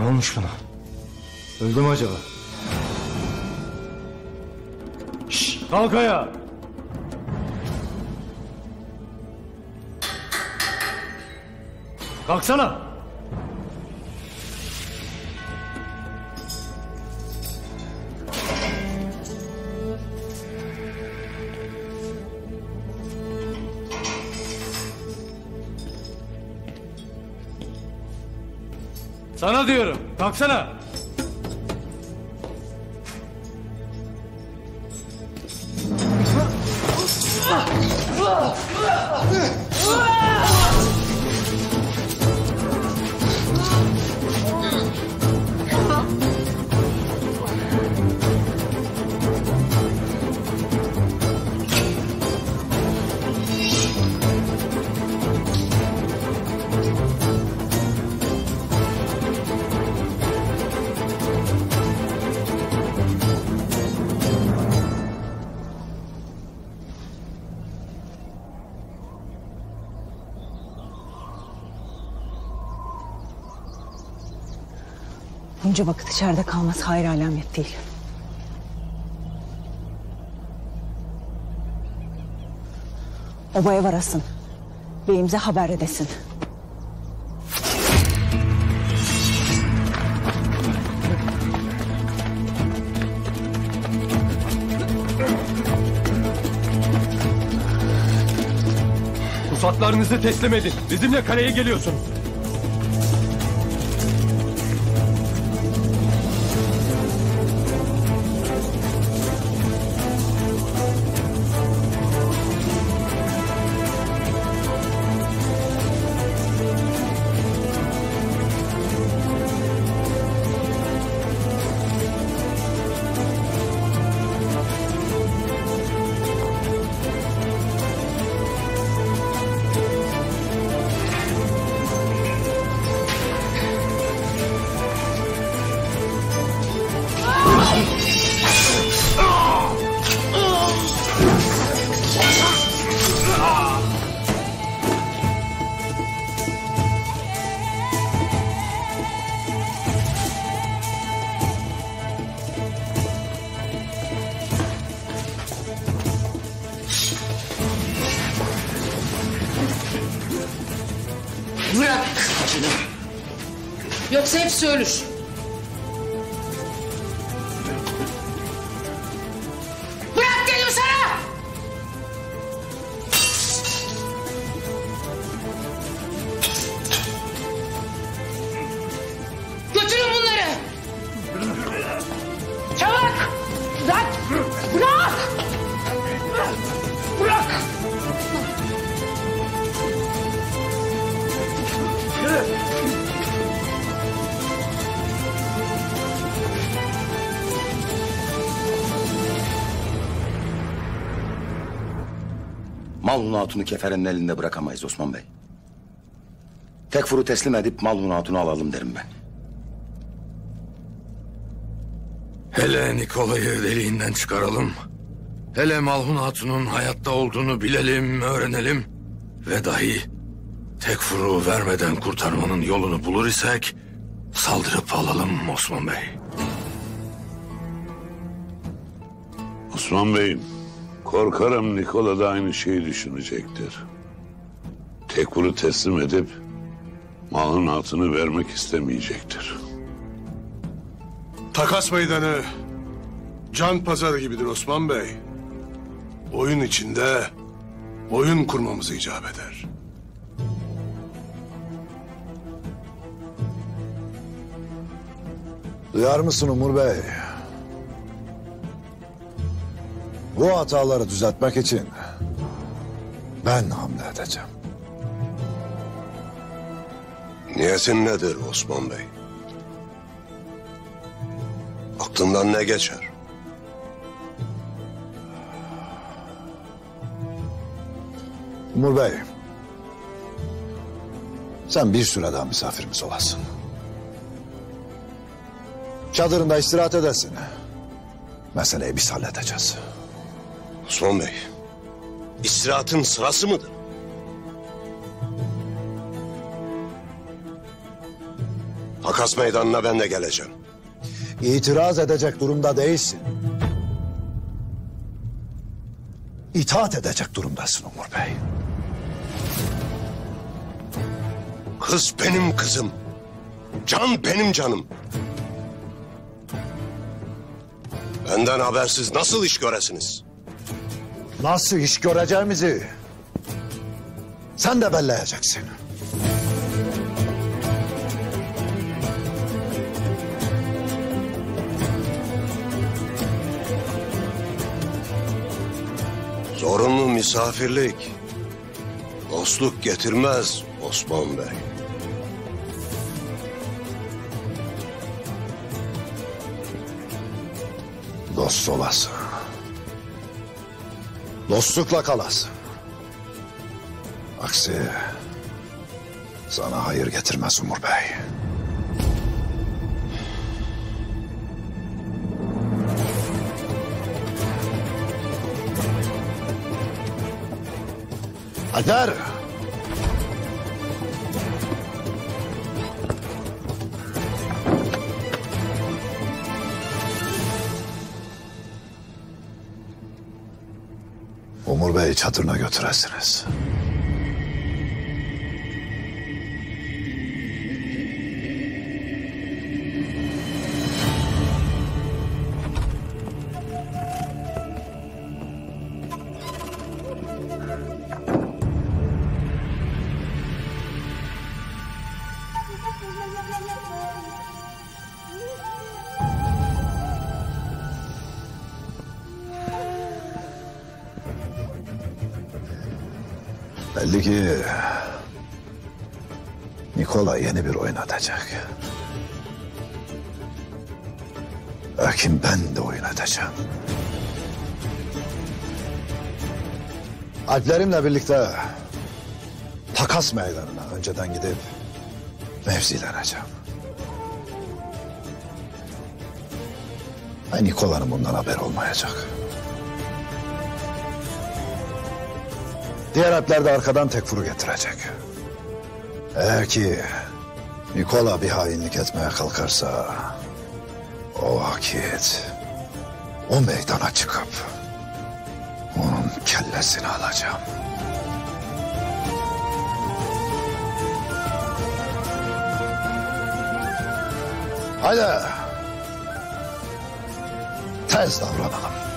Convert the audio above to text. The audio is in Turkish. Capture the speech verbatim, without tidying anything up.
Ne olmuş buna? Öldü mü acaba? Şşş! Kalk ayağa! Kalksana! Sana diyorum, kalksana! Bunca vakit içeride kalması hayır alamet değil. Obaya varasın. Beyimize haber edesin. Pusatlarınızı teslim edin. Bizimle kaleye geliyorsunuz. Bırak acını. Yoksa hepsi ölür. Bırak dedim sana! Götürün bunları! Çabuk! Bırak! Bırak! Bırak! Malhun Hatun'u Kefere'nin elinde bırakamayız Osman Bey. Tekfur'u teslim edip Malhun Hatun'u alalım derim ben. Hele Nikolay'ı deliğinden çıkaralım. Hele Malhun Hatun'un hayatta olduğunu bilelim, öğrenelim. Ve dahi Tekfur'u vermeden kurtarmanın yolunu bulur isek saldırıp alalım Osman Bey. Osman Bey, korkarım Nikola da aynı şeyi düşünecektir. Tekfur'u teslim edip Malhun Hatun'u vermek istemeyecektir. Takas meydanı can pazarı gibidir Osman Bey. Oyun içinde oyun kurmamız icap eder. Duyar mısın Umur Bey? Bu hataları düzeltmek için ben hamle edeceğim. Niyetin nedir Osman Bey? Aklından ne geçer? Umur Bey, sen bir süre daha misafirimiz olasın. Çadırında istirahat edesin. Meseleyi biz halledeceğiz. Osman Bey, istirahatın sırası mıdır? Takas meydanına ben de geleceğim. İtiraz edecek durumda değilsin. İtaat edecek durumdasın Umur Bey. Kız benim kızım. Can benim canım. Benden habersiz nasıl iş göresiniz? Nasıl iş göreceğimizi sen de belleyeceksin. Zorunlu misafirlik dostluk getirmez Osman Bey. Dost olasın. Dostlukla kalasın. Aksi sana hayır getirmez Umur Bey. Haydar! Umur Bey çadırına götüresiniz. Belli ki Nikola yeni bir oyun atacak. Lakin ben de oyun atacağım. Alplerimle birlikte takas meydanına önceden gidip mevzileneceğim. Ve Nikola'nın bundan haber olmayacak. Diğer Alpler de arkadan Tekfur'u getirecek. Eğer ki Nikola bir hainlik etmeye kalkarsa o vakit o meydana çıkıp onun kellesini alacağım. Haydi tez davranalım.